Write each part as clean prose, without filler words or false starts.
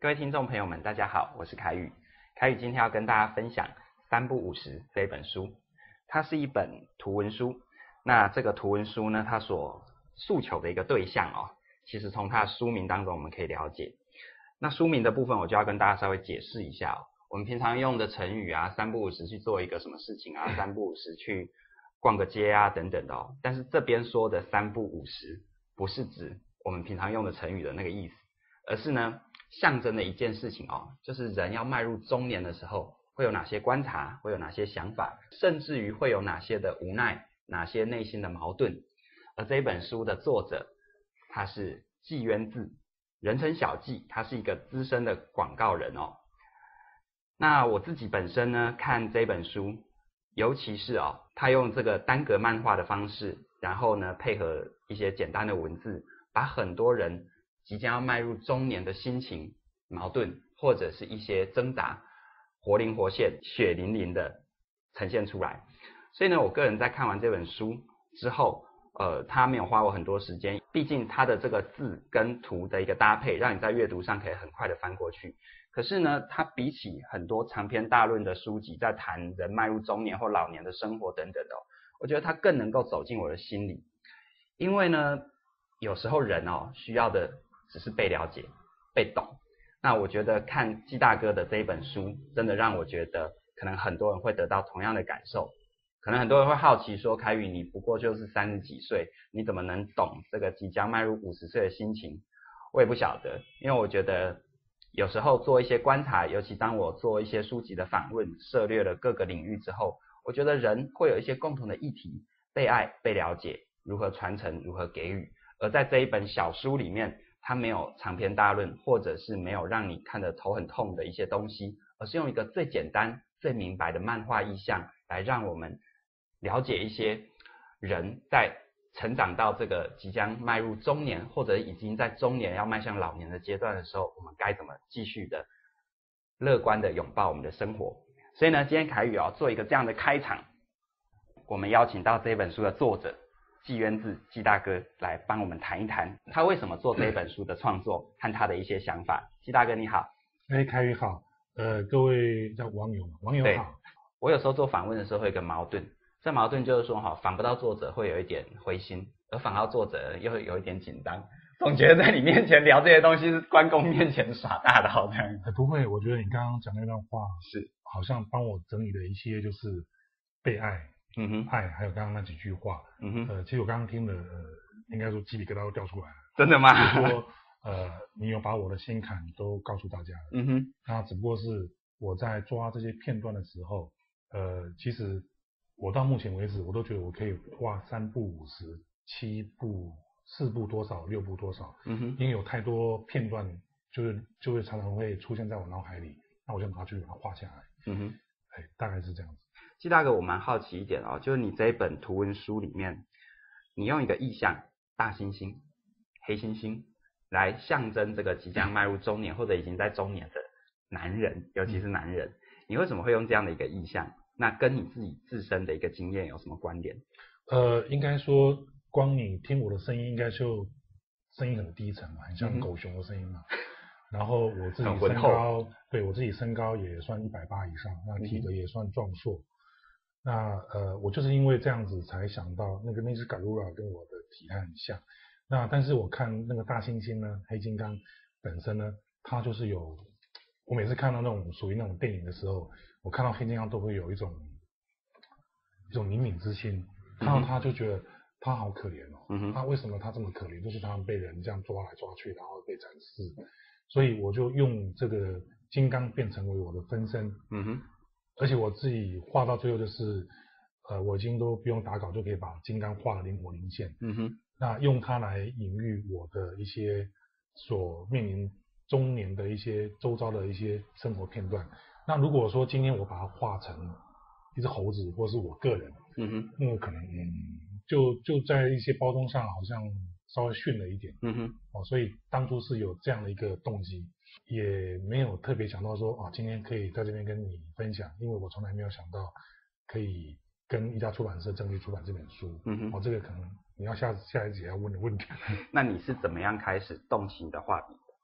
各位听众朋友们，大家好，我是凯宇。凯宇今天要跟大家分享《三不五时》这本书，它是一本图文书。那这个图文书呢，它所诉求的一个对象其实从它的书名当中我们可以了解。那书名的部分我就要跟大家稍微解释一下我们平常用的成语三不五时去做一个什么事情三不五时去逛个街等等的但是这边说的三不五时不是指我们平常用的成语的那个意思，而是呢象征的一件事情就是人要迈入中年的时候会有哪些观察，会有哪些想法，甚至于会有哪些的无奈，哪些内心的矛盾。而这一本书的作者他是纪渊志，人称小纪，他是一个资深的广告人那我自己本身呢看这本书，尤其是他用这个单格漫画的方式，然后呢配合一些简单的文字，把很多人即将要迈入中年的心情、矛盾或者是一些挣扎活灵活现、血淋淋的呈现出来。所以呢我个人在看完这本书之后他没有花我很多时间，毕竟他的这个字跟图的一个搭配让你在阅读上可以很快的翻过去。可是呢他比起很多长篇大论的书籍在谈人迈入中年或老年的生活等等的我觉得他更能够走进我的心里。因为呢有时候人需要的只是被了解、被懂。那我觉得看纪大哥的这一本书真的让我觉得可能很多人会得到同样的感受。可能很多人会好奇说，凯宇你不过就是30几岁，你怎么能懂这个即将迈入50岁的心情？我也不晓得，因为我觉得有时候做一些观察，尤其当我做一些书籍的访问，涉猎了各个领域之后，我觉得人会有一些共同的议题，被爱、被了解，如何传承、如何给予。而在这一本小书里面，它没有长篇大论，或者是没有让你看得头很痛的一些东西，而是用一个最简单、最明白的漫画意象来让我们了解一些人在成长到这个即将迈入中年，或者已经在中年要迈向老年的阶段的时候，我们该怎么继续的乐观的拥抱我们的生活。所以呢今天凯宇做一个这样的开场，我们邀请到这本书的作者纪渊志纪大哥来帮我们谈一谈他为什么做这本书的创作和他的一些想法。纪大哥你好。 凯宇好。各位叫网友好。 我有时候做访问的时候会有一个矛盾，这矛盾就是说访不到作者会有一点灰心，而访到作者又有一点紧张，总觉得在你面前聊这些东西是关公面前耍大刀这样。 不会，我觉得你刚刚讲那段话是好像帮我整理了一些就是被爱、爱，还有刚刚那几句话。其实我刚刚听了应该说鸡皮疙瘩都掉出来了。 真的吗？ 就是说你有把我的心坎都告诉大家了。那只不过是我在抓这些片段的时候其实我到目前为止我都觉得我可以画3部50、7部、4部多少、6部多少。因为有太多片段就会常常会出现在我脑海里，那我就拿去把它画下来。大概是这样子。 纪大哥我蛮好奇一点就是你这一本图文书里面，你用一个意象大猩猩、黑猩猩来象征这个即将迈入中年或者已经在中年的男人，尤其是男人。你为什么会用这样的一个意象？那跟你自己自身的一个经验有什么关联？ 应该说光你听我的声音应该就声音很低沉嘛，很像狗熊的声音嘛。然后我自己身高，对，我自己身高也算180以上，那体格也算壮硕。那我就是因为这样子才想到那只嘎鲁拉跟我的体态很像。那但是我看那个大猩猩呢，黑金刚本身呢，它就是有，我每次看到那种属于那种电影的时候，我看到黑金刚都会有一种怜悯之心，看到他就觉得他好可怜那为什么他这么可怜？就是他们被人这样抓来抓去，然后被展示，所以我就用这个金刚变成为我的分身。而且我自己画到最后就是我已经都不用打稿就可以把金刚画得灵活灵现。那用它来隐喻我的一些所面临中年的一些周遭的一些生活片段。那如果说今天我把它画成一只猴子或是我个人，那可能就在一些包装上好像稍微逊了一点。所以当初是有这样的一个动机，也没有特别想到说今天可以在这边跟你分享，因为我从来没有想到可以跟一家出版社争取出版这本书。这个可能你要下一节要问的问题。 那你是怎么样开始动情的画笔的？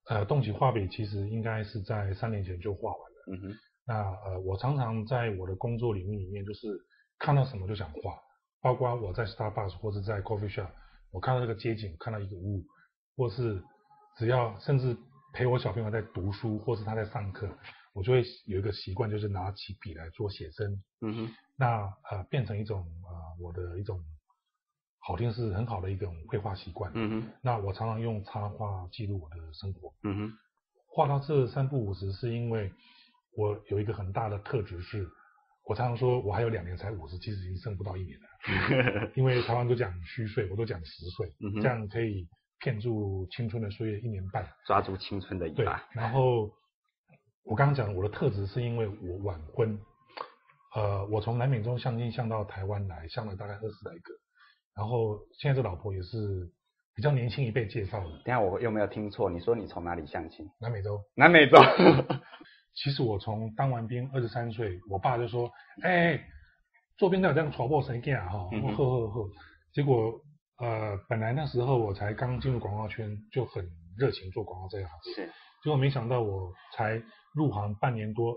洞崎画笔其实应该是在3年前就画完了。 嗯哼。 那我常常在我的工作领域里面，就是看到什么就想画，包括我在 Starbucks 或者在 Coffee Shop， 我看到这个街景，看到一个物，或是只要甚至陪我小朋友在读书，或是他在上课，我就会有一个习惯，就是拿起笔来做写生。 嗯哼。 那变成一种我的一种好听是很好的一种绘画习惯。 嗯哼。 那我常常用插画记录我的生活。 嗯哼。 画到这3不5时，是因为我有一个很大的特质是，我常常说我还有2年才50，其实已经剩不到1年了。因为台湾都讲虚岁，我都讲10岁，这样可以骗住青春的岁月1年半， 抓住青春的一把。 对，然后我刚刚讲我的特质是因为我晚婚，我从南美洲相亲相到台湾来，相了大概20来个，然后现在这老婆也是比较年轻一辈介绍的。 等一下我有没有听错？你说你从哪里相亲？ 南美洲。 南美洲。 其实我从当完兵23岁，我爸就说：“做兵的有这样传播神经啊哈。”呵。结果本来那时候我才刚进入广告圈，就很热情做广告这一行。 是。 结果没想到我才入行半年多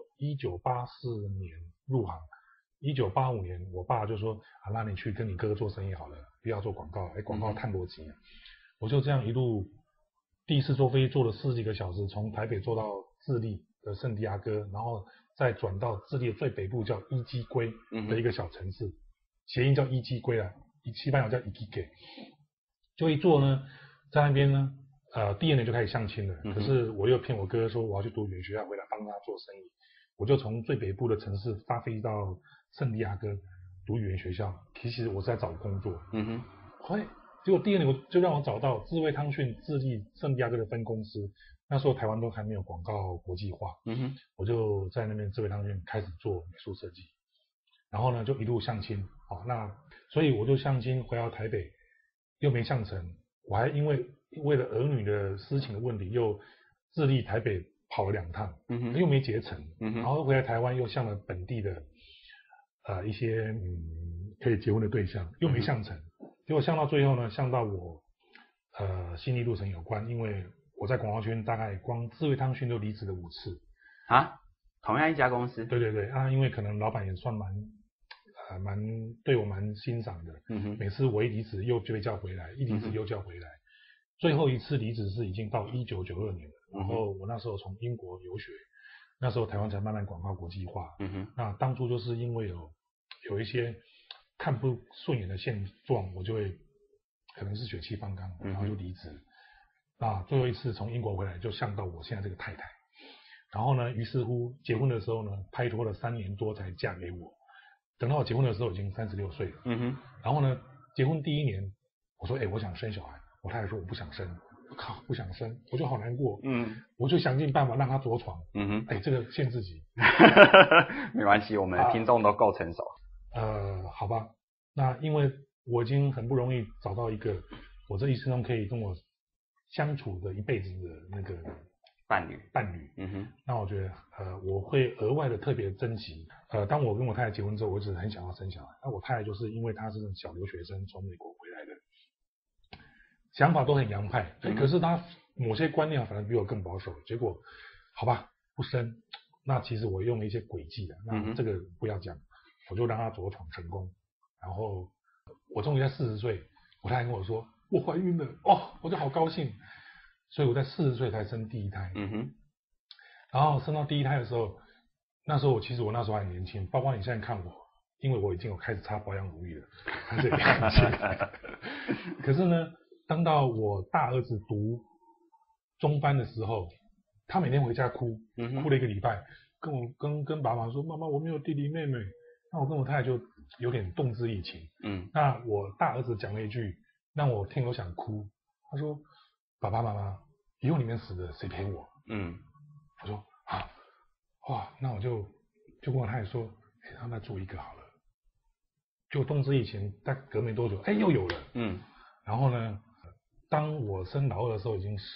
，1984年入行，1985年我爸就说：“啊，那你去跟你哥哥做生意好了，不要做广告，广告太多钱。”我就这样一路，第一次坐飞机坐了40几个小时，从台北坐到智利的圣地亚哥，然后再转到智利的最北部叫伊基圭的一个小城市，谐音叫伊基圭啊，西班牙叫伊基给。就一坐呢，在那边呢，第2年就开始相亲了。可是我又骗我哥哥说我要去读语言学校，回来帮他做生意。我就从最北部的城市发飞到圣地亚哥读语言学校，其实我是在找工作。结果第2年我就让我找到智慧汤逊智利圣地亚哥的分公司。那时候台湾都还没有广告国际化，我就在那边智慧汤逊开始做美术设计，然后呢就一路相亲。那所以我就相亲回到台北，又没相成，我还因为了儿女的私情的问题，又智利台北跑了2趟，又没结成，然后回来台湾又相了本地的一些可以结婚的对象，又没相成。结果相到最后呢，相到我心力路程有关，因为我在广告圈大概光智慧汤逊都离职了5次啊，同样一家公司？ 对因为可能老板也算对我蛮欣赏的。每次我一离职又被叫回来，一离职又叫回来。最后一次离职是已经到1992年了，然后我那时候从英国留学，那时候台湾才慢慢广告国际化。那当初就是因为有一些看不顺眼的现状，我就会可能是血气方刚，然后就离职。那最后一次从英国回来就相到我现在这个太太，然后呢，于是乎结婚的时候呢，拍拖了3年多才嫁给我。等到我结婚的时候已经36岁了。然后呢，结婚第1年，我说我想生小孩，我太太说我不想生，靠，不想生，我就好难过。我就想尽办法让她着床。这个限自己。 没关系，我们的听众都够成熟。 好吧，那因为我已经很不容易找到一个我这一生中可以跟我相处的一辈子的那个伴侣。那我觉得我会额外的特别珍惜。当我跟我太太结婚之后，我一直很想要生小孩。那我太太就是因为她是小留学生从美国回来的，想法都很洋派，可是她某些观念反而比我更保守。结果好吧，不生。那其实我用了一些诡计的，那这个不要讲，我就让她着床成功。然后我终于在40岁，我太太跟我说我怀孕了，我就好高兴。所以我在40岁才生第1胎。然后生到第1胎的时候，那时候其实我那时候还年轻，包括你现在看我，因为我已经有开始擦保养乳液了，还是年轻。可是呢，当到我大儿子读中班的时候，他每天回家哭，哭了1个礼拜，跟爸爸说，妈妈我没有弟弟妹妹。那我跟我太太就有点动之以情。那我大儿子讲了一句让我听了想哭，他说，爸爸妈妈以后你们死了谁陪我？我说哇，那我就跟我太太说，让他做1个好了。就动之以情，但隔没多久，又有了。然后呢，当我生老2的时候，已经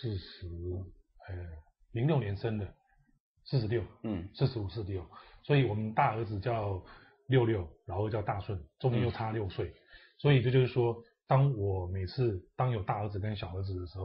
06年生的，46，45、46，所以我们大儿子叫66，老2叫大顺，中间又差6岁。所以这就是说，当我每次有大儿子跟小儿子的时候，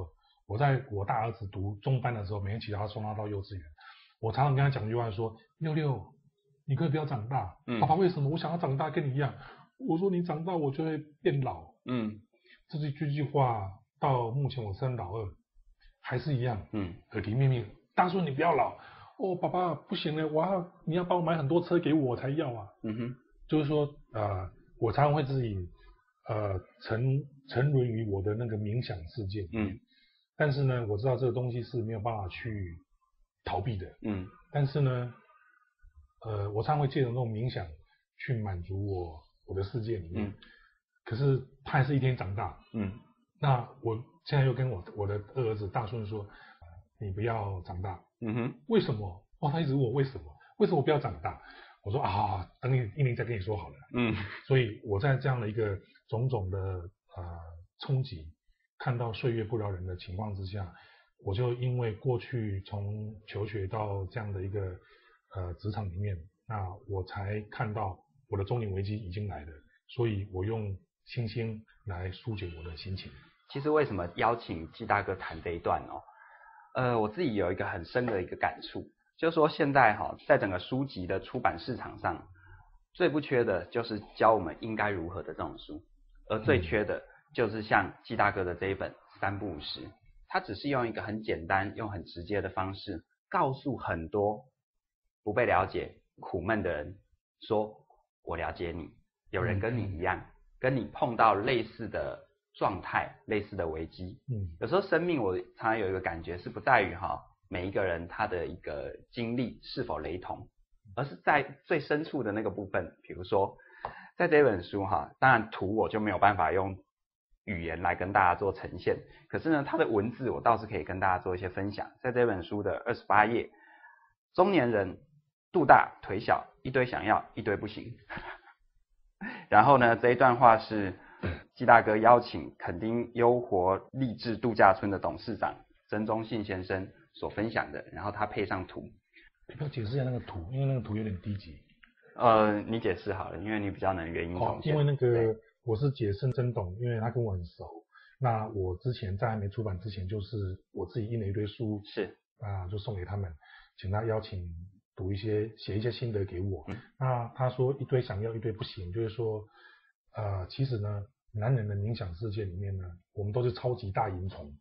我在我大儿子读中班的时候，每天骑脚踏车送他到幼稚园，我常常跟他讲一句话说：六六，你可以不要长大。爸爸为什么？我想要长大跟你一样。我说你长大我就会变老。这句话到目前我生老二还是一样。耳提面命，大叔你不要老。哦，爸爸不行了，你要帮我买很多车给我才要啊。就是说我常常会自己沉沦于我的那个冥想世界。但是呢，我知道这个东西是没有办法去逃避的。但是呢，我常常会借着那种冥想去满足我的世界里面。可是他还是一天长大。那我现在又跟我的二儿子大顺说，你不要长大。为什么？他一直问我为什么不要长大？我说等你1年再跟你说好了。所以我在这样的一个种种的冲击，看到岁月不饶人的情况之下，我就因为过去从求学到这样的一个职场里面，那我才看到我的中年危机已经来了，所以我用星星来疏解我的心情。 其实为什么邀请季大哥谈这一段我自己有一个很深的一个感触，就是说现在在整个书籍的出版市场上，最不缺的就是教我们应该如何的这种书，而最缺的就是像季大哥的这一本3不5时，他只是用一个很简单用很直接的方式告诉很多不被了解苦闷的人说，我了解你，有人跟你一样，跟你碰到类似的状态，类似的危机。有时候生命我常常有一个感觉是不在于每一个人他的一个经历是否雷同，而是在最深处的那个部分。比如说在这本书当然图我就没有办法用语言来跟大家做呈现，可是呢它的文字我倒是可以跟大家做一些分享。在这本书的28页，中年人肚大腿小，一堆想要一堆不行。然后呢这一段话是季大哥邀请垦丁优活励志度假村的董事长曾宗信先生所分享的，然后他配上图。 要不要解释一下那个图？因为那个图有点低级。 你解释好了，因为你比较能原因重现。 因为那个我是解释曾董，因为他跟我很熟。那我之前在还没出版之前，就是我自己印了一堆书，就送给他们，请他邀请读写一些心得给我。那他说一堆想要一堆不行，就是说其实呢，男人的冥想世界里面呢，我们都是超级大蝇虫。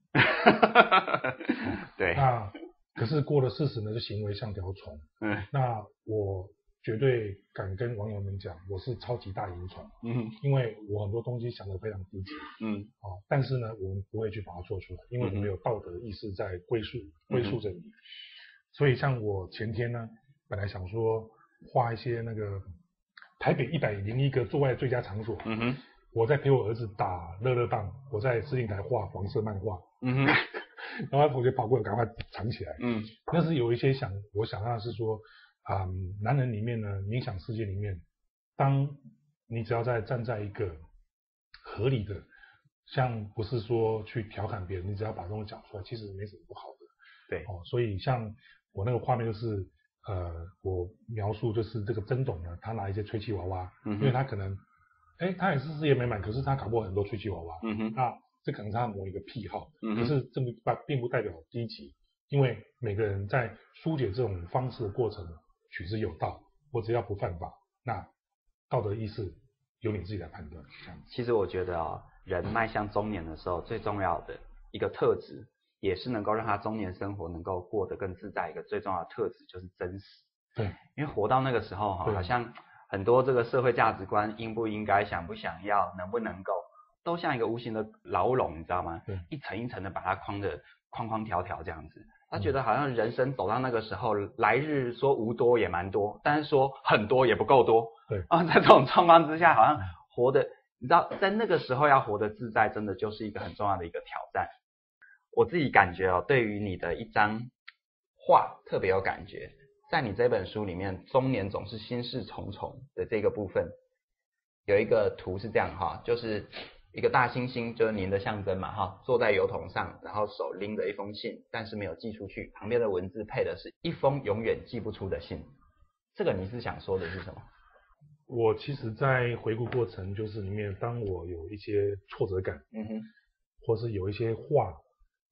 对。 那可是过了40呢，就行为像条虫。那我绝对敢跟网友们讲，我是超级大蝇虫。因为我很多东西想得非常低级。但是呢，我们不会去把它做出来，因为我们有道德意识在归宿着你。所以像我前天呢，本来想说画一些那个台北101个做爱最佳场所。我在陪我儿子打乐乐棒，我在司令台画黄色漫画。然后他同学跑过来赶快藏起来。但是有一些我想要的是说男人里面呢，冥想世界里面，当你只要站在一个合理的，像不是说去调侃别人，你只要把东西讲出来，其实没什么不好的。 对。 所以像我那个画面就是我描述就是这个曾董呢，他拿一些吹气娃娃。因为他可能他也是事业美满，可是他搞不好很多吹气娃娃。那这可能是他某一个癖好。可是这并不代表低级，因为每个人在疏解这种方式的过程取之有道，我只要不犯法，那道德意识由你自己来判断。 其实我觉得人迈向中年的时候，最重要的一个特质，也是能够让他中年生活能够过得更自在，一个最重要的特质就是真实。 对。 因为活到那个时候好像很多这个社会价值观，应不应该，想不想要，能不能够，都像一个无形的牢笼，你知道吗？一层一层的把它框的框框条条这样子。他觉得好像人生走到那个时候，来日说无多也蛮多，但是说很多也不够多。在这种状况之下，好像活的，你知道，在那个时候要活得自在，真的就是一个很重要的一个挑战。我自己感觉对于你的一张画特别有感觉。在你这本书里面，中年总是心事重重的这个部分，有一个图是这样就是一个大猩猩，就是您的象征嘛坐在油桶上，然后手拎着一封信，但是没有寄出去，旁边的文字配的是一封永远寄不出的信。这个你是想说的是什么？ 我其实在回顾过程就是里面，当我有一些挫折感，或是有一些话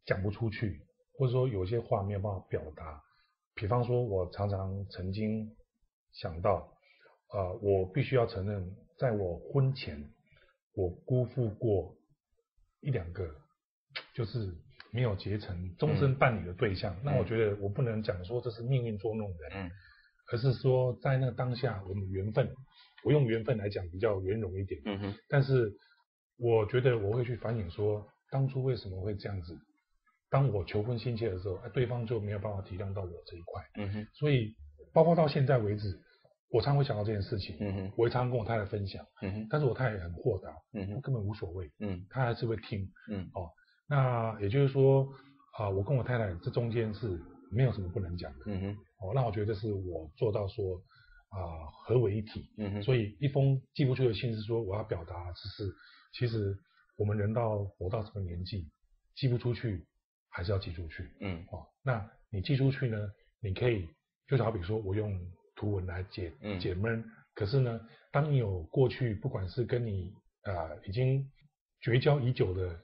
讲不出去，或者说有些话没有办法表达。比方说，我常常曾经想到，我必须要承认，在我婚前，我辜负过一两个，就是没有结成终身伴侣的对象。那我觉得我不能讲说这是命运捉弄人，而是说在那个当下我们缘分，我用缘分来讲比较圆融一点。但是我觉得我会去反省说，当初为什么会这样子？当我求婚心切的时候，对方就没有办法体谅到我这一块。所以包括到现在为止，我常会想到这件事情。我也常跟我太太分享。但是我太太很豁达。她根本无所谓。她还是会听。那也就是说，我跟我太太这中间是没有什么不能讲的。那我觉得是我做到说，合为一体。所以一封寄不出的信是说，我要表达只是，其实我们人活到什么年纪，寄不出去还是要寄出去。那你寄出去呢，你可以就是好比说我用图文来解闷。可是呢，当你有过去不管是跟你已经绝交已久的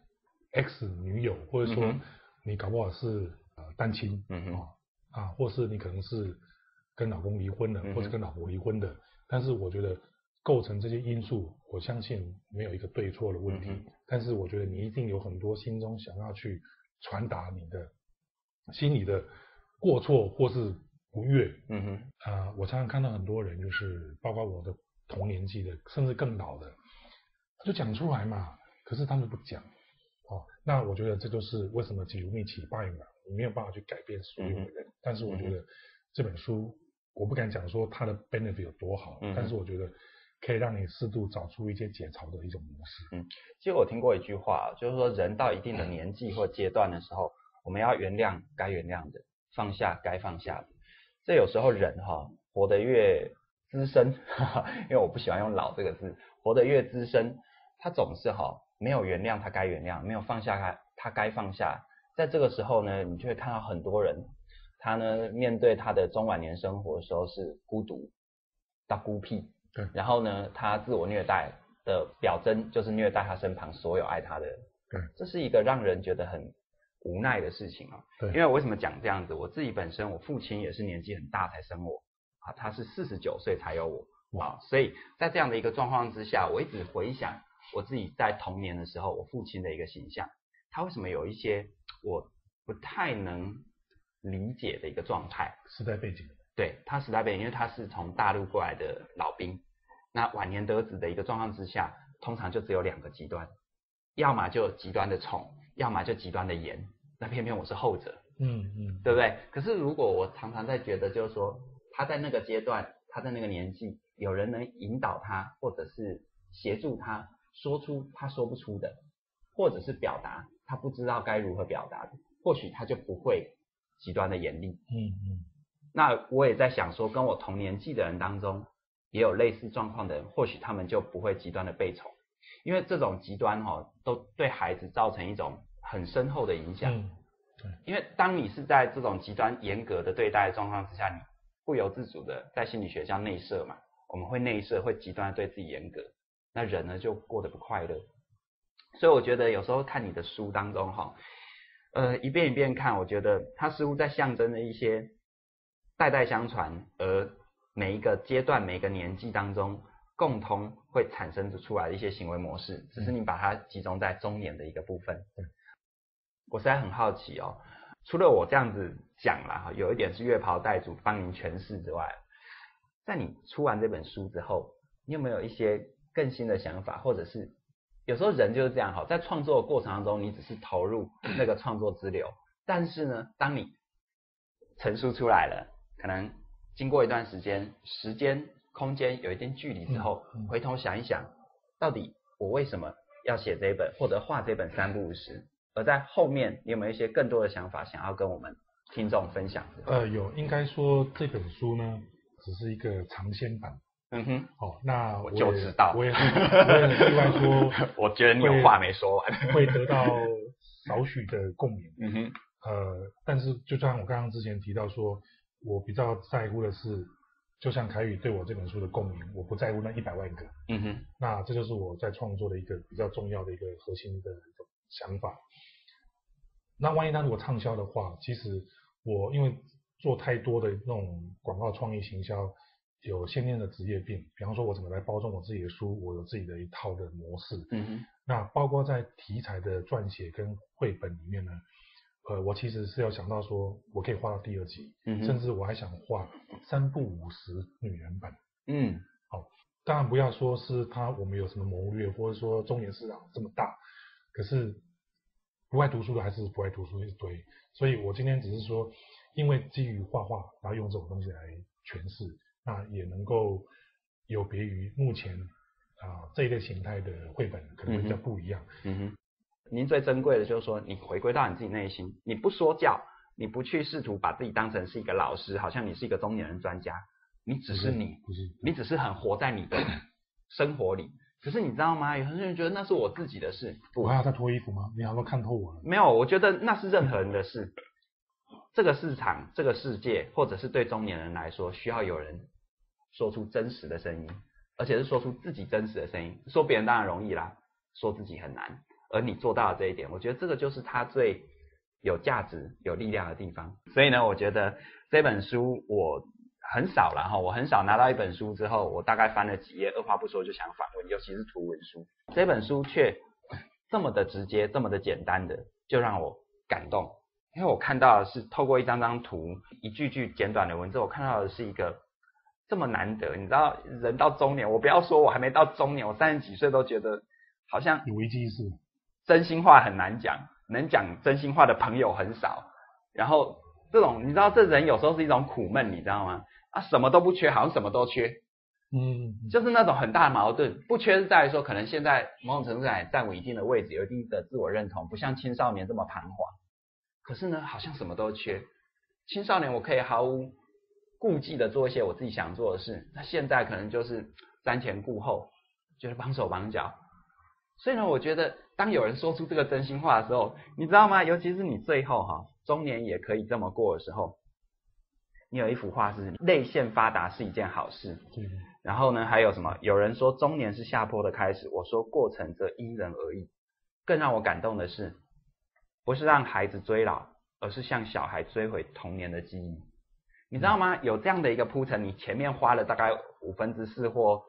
X 女友，或者说你搞不好是单亲。或是你可能是跟老公离婚了，或是跟老婆离婚的。但是我觉得构成这些因素，我相信没有一个对错的问题。但是我觉得你一定有很多心中想要去传达你的心里的过错或是不悦。我常常看到很多人，就是包括我的同年纪的，甚至更老的，就讲出来嘛，可是他们不讲。那我觉得这就是为什么几如密起罢影了，你没有办法去改变所有的人。但是我觉得这本书，我不敢讲说它的 benefit 有多好，但是我觉得可以让你适度找出一些解嘲的一种模式。 其实我听过一句话，就是说人到一定的年纪或阶段的时候，我们要原谅该原谅的，放下该放下的。这有时候人活得越资深，因为我不喜欢用老这个字，活得越资深，他总是没有原谅他该原谅，没有放下他该放下。在这个时候呢，你就会看到很多人，他呢面对他的中晚年生活的时候是孤独到孤僻。然后呢，他自我虐待的表征就是虐待他身旁所有爱他的人。这是一个让人觉得很无奈的事情。因为我为什么讲这样子？我自己本身，我父亲也是年纪很大才生我，他是49岁才有我。所以在这样的一个状况之下，我一直回想我自己在童年的时候，我父亲的一个形象，他为什么有一些我不太能理解的一个状态？ 时代背景。 对，他时代背景，因为他是从大陆过来的老兵，那晚年得子的一个状况之下，通常就只有两个极端，要么就极端的宠，要么就极端的严。那偏偏我是后者。对不对？可是如果我常常在觉得，就是说他在那个阶段，他在那个年纪，有人能引导他，或者是协助他说出他说不出的，或者是表达他不知道该如何表达的，或许他就不会极端的严厉。那我也在想说，跟我同年纪的人当中，也有类似状况的人，或许他们就不会极端的被宠，因为这种极端都对孩子造成一种很深厚的影响。因为当你是在这种极端严格的对待的状况之下，你不由自主的在心理学叫内射嘛，我们会内射，会极端的对自己严格，那人呢就过得不快乐。所以我觉得有时候看你的书当中一遍一遍看，我觉得它似乎在象征着一些代代相传，而每一个阶段每一个年纪当中共同会产生出来的一些行为模式，只是你把它集中在中年的一个部分。我实在很好奇除了我这样子讲啦，有一点是越袍带主帮您诠释之外，在你出完这本书之后，你有没有一些更新的想法，或者是有时候人就是这样在创作的过程当中，你只是投入那个创作之流，但是呢，当你成书出来了，可能经过一段时间空间有一定距离之后，回头想一想，到底我为什么要写这本或者画这本3不5时，而在后面你有没有一些更多的想法想要跟我们听众分享？ 有，应该说这本书呢只是一个尝鲜版。那我就知道， 我也很意外说， 我觉得你有话没说完， 会得到少许的共鸣。但是就像我刚刚之前提到说，我比较在乎的是，就像凯宇对我这本书的共鸣，我不在乎那100万个。那这就是我在创作的一个比较重要的一个核心的一种想法。 那万一他如果畅销的话，其实我因为做太多的那种广告创意行销，有先天的职业病，比方说我怎么来包装我自己的书，我有自己的一套的模式。那包括在题材的撰写跟绘本里面呢，我其实是要想到说我可以画到第2集，甚至我还想画3部50女人版。好，当然不要说是我们有什么谋略，或者说中年市场这么大，可是不爱读书的还是不爱读书一堆。所以我今天只是说，因为基于画画，然后用这种东西来诠释，那也能够有别于目前这一类形态的绘本可能会比较不一样。 您最珍贵的就是说，你回归到你自己内心，你不说教，你不去试图把自己当成是一个老师，好像你是一个中年人专家，你只是你，你只是很活在你的生活里。可是你知道吗？有些人觉得那是我自己的事。 我还要再脱衣服吗？你好像看透我了。 没有，我觉得那是任何人的事。这个市场、这个世界，或者是对中年人来说，需要有人说出真实的声音，而且是说出自己真实的声音。说别人当然容易啦，说自己很难。而你做到了这一点，我觉得这个就是他最有价值、有力量的地方。所以呢，我觉得这本书我很少了哈，我很少拿到一本书之后，我大概翻了几页，二话不说就想访问，尤其是图文书。这本书却这么的直接、这么的简单的，就让我感动。因为我看到的是透过一张张图、一句句简短的文字，我看到的是一个这么难得。你知道，人到中年，我不要说我还没到中年，我30几岁都觉得好像有危机意识。 真心话很难讲，能讲真心话的朋友很少。然后这种你知道，这人有时候是一种苦闷，你知道吗？什么都不缺，好像什么都缺。就是那种很大的矛盾。不缺是在于说，可能现在某种程度上站稳一定的位置，有一定的自我认同，不像青少年这么彷徨。可是呢，好像什么都缺。青少年我可以毫无顾忌的做一些我自己想做的事，那现在可能就是瞻前顾后，就是绑手绑脚。所以呢，我觉得当有人说出这个真心话的时候，你知道吗？尤其是你最后中年也可以这么过的时候，你有一幅画是泪腺发达是一件好事。然后呢，还有什么？有人说中年是下坡的开始，我说过程则因人而异。更让我感动的是，不是让孩子追老，而是向小孩追回童年的记忆。你知道吗？有这样的一个铺陈，你前面花了大概4/5或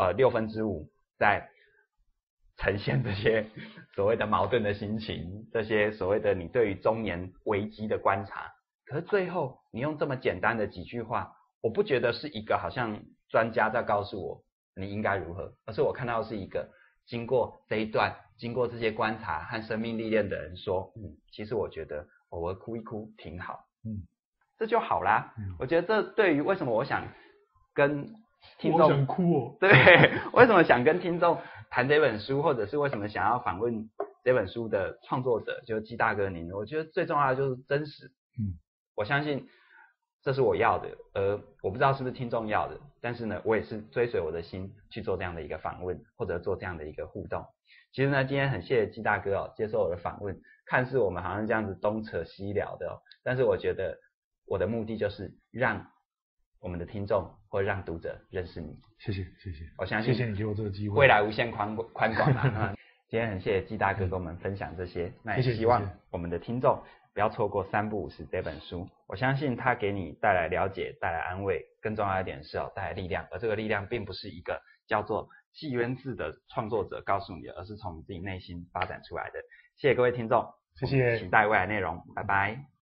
5/6在呈现这些所谓的矛盾的心情，这些所谓的你对于中年危机的观察。可是最后你用这么简单的几句话，我不觉得是一个好像专家在告诉我你应该如何，而是我看到是一个经过这一段、经过这些观察和生命历练的人说，其实我觉得偶尔哭一哭挺好，这就好啦。我觉得这对于为什么我想跟听众， 我想哭哦， 对，为什么想跟听众谈这本书，或者是为什么想要访问这本书的创作者，就是季大哥您，我觉得最重要的就是真实。我相信这是我要的，我不知道是不是听众要的，但是呢，我也是追随我的心去做这样的一个访问，或者做这样的一个互动。其实呢，今天很谢谢季大哥接受我的访问，看似我们好像这样子东扯西聊的但是我觉得我的目的就是让我们的听众或让读者认识你。 谢谢， 我相信谢谢你给我这个机会， 未来无限宽广嘛。今天很谢谢季大哥跟我们分享这些，那也希望我们的听众不要错过3部50这本书。我相信它给你带来了解，带来安慰，更重要一点是带来力量。而这个力量并不是一个叫做纪渊志的创作者告诉你的，而是从你自己内心发展出来的。谢谢各位听众， 谢谢， 期待未来内容，拜拜。